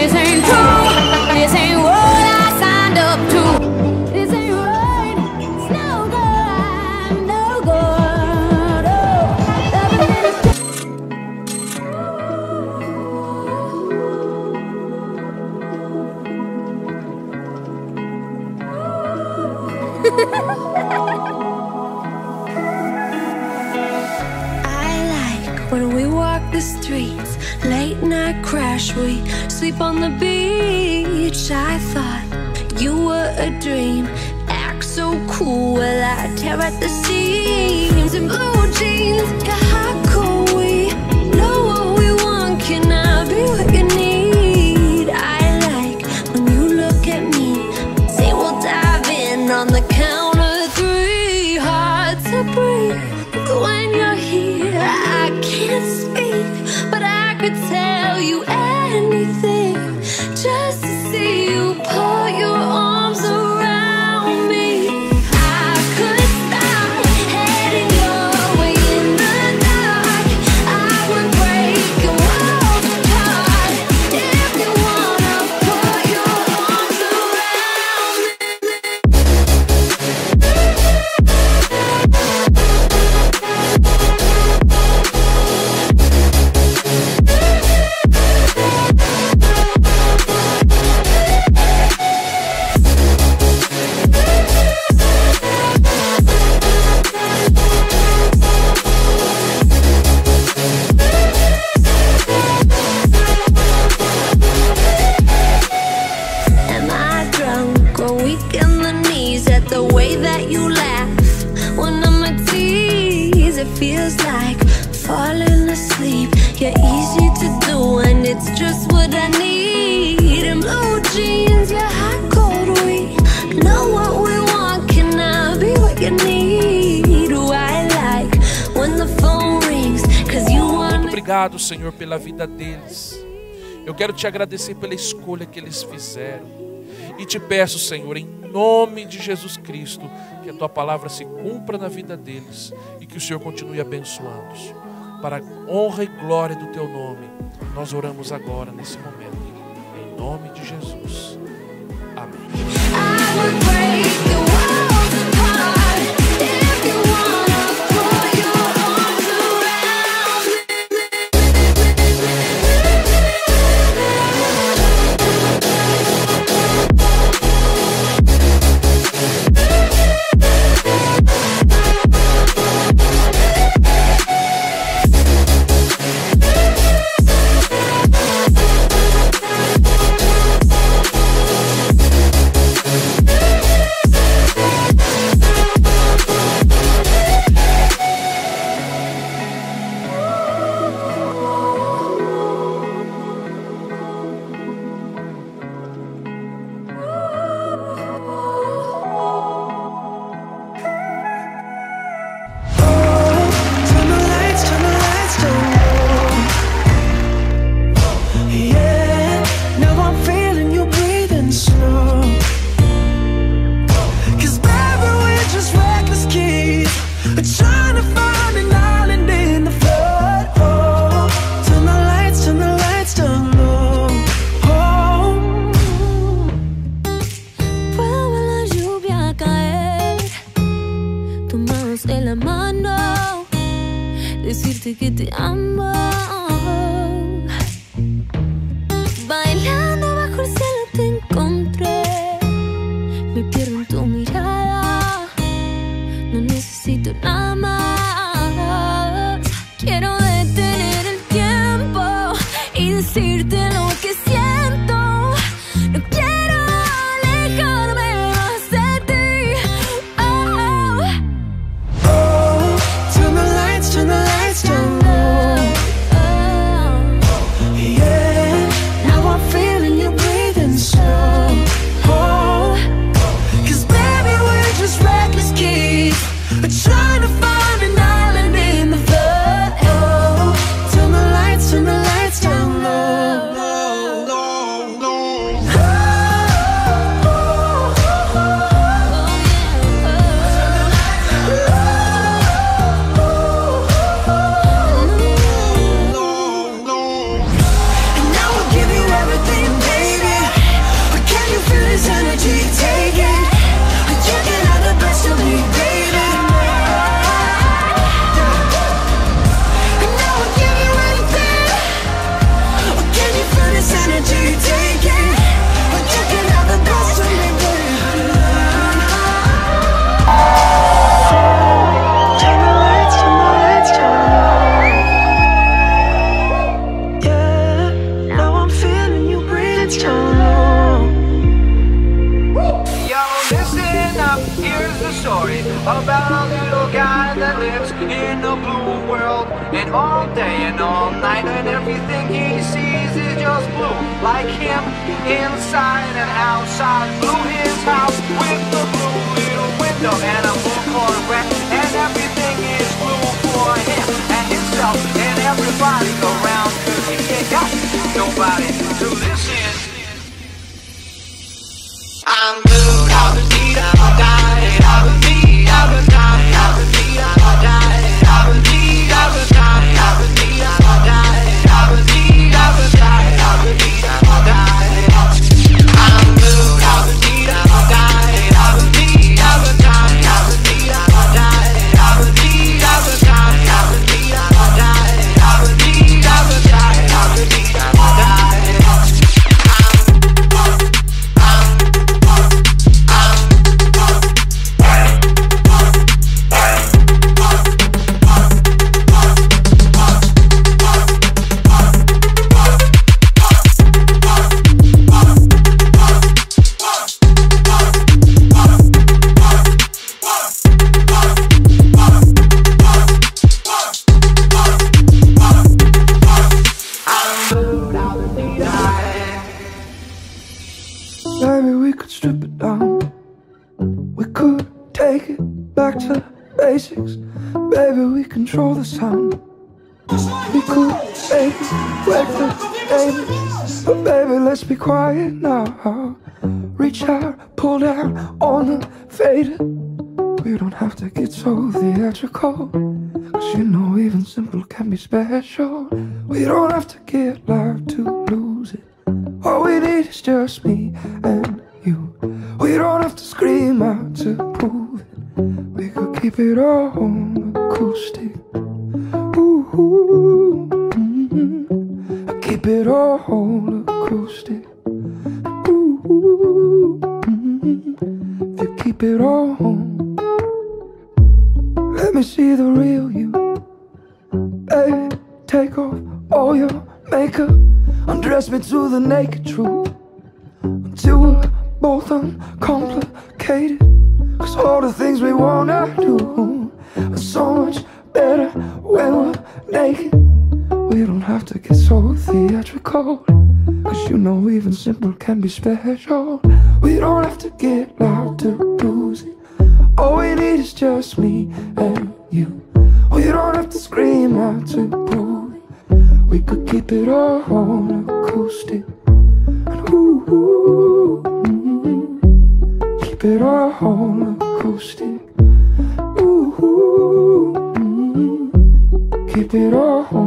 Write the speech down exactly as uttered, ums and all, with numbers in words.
This ain't true. This ain't what I signed up to. This ain't right. It's no good. No good. I like when we walk the streets, late night crash, we sleep on the beach. I thought you were a dream, act so cool while I tear at the seams. In blue jeans, your hot cold, we know what we want. Can I be what you need? I like when you look at me, say we'll dive in on the count of three. Hard to breathe when you're here. I can't speak, but I could tell you anything just to see you put your arms around me. I could stop heading your way in the dark. I would break your walls apart if you wanna put your arms around me. Am I drunk or weak in the knees at the way that you laugh when I'm a tease? It feels like falling asleep. You're easy to do and it's just what I need. In blue jeans, you're hot cold, we know what we want. Can I be what you need? Do I like when the phone rings? Cause you want. Obrigado, Senhor, pela vida deles. Eu quero te agradecer pela escolha que eles fizeram. E te peço, Senhor, em nome de Jesus Cristo, que a tua palavra se cumpra na vida deles e que o Senhor continue abençoando-os. Para a honra e glória do teu nome, nós oramos agora, nesse momento. Em nome de Jesus. Amém. I would break the walls apart if you wanna put your arms around me. Decirte que te amo. Bailando bajo el cielo te encontré. Me pierdo en tu mirada. No necesito nada más. Quiero detener el tiempo y decirte lo que siento. No quiero alejarme más de ti. Oh, oh. Oh, turn the lights, turn the lights down low. Yeah, now I'm feeling you breathing slow. Oh, cause baby we're just reckless kids, trying to find an island in the flood. Oh, turn the lights, turn the lights down low. like him, inside and outside. Blew his house with the blue little window and a blue Corvette, and everything is blue for him and himself and everybody around, 'cause he ain't got nobody to listen. I'm blue, I was deed, I was died, I was deed, I was died, I was deed, I was died, I was deed, I was died, I was deed, I was died, I was deed, I was died, I was deed, I was died. I'm blue, I was deed, I was died, I was deed, I was died, I was deed, I was died, I was deed, I was died, I was deed, I was died, I was deed, I was died, I was deed, I was died. Maybe we could strip it down. We could take it back to basics. Baby, we control the sound. We could make it wake the babies. But baby, let's be quiet now. Reach out, pull down on the fader. We don't have to get so theatrical, 'cause you know even simple can be special. We don't have to get loud to lose it. All we need is just me and you. We don't have to scream out to prove it. We could keep it all acoustic. Ooh, ooh, mm-hmm. Keep it all acoustic. Ooh, ooh, mm-hmm. If you keep it all home, let me see the real you. Baby, take off all your makeup, undress me to the naked truth, until we're both uncomplicated. 'Cause all the things we wanna do are so much better when we're naked. We don't have to get so theatrical, 'cause you know even simple can be special. We don't have to get loud to lose it. All we need is just me and you. We don't have to scream out to prove it. We could keep it all on acoustic. And ooh, ooh, mm-hmm. Keep it all on acoustic. Ooh, ooh, mm-hmm. Keep it all on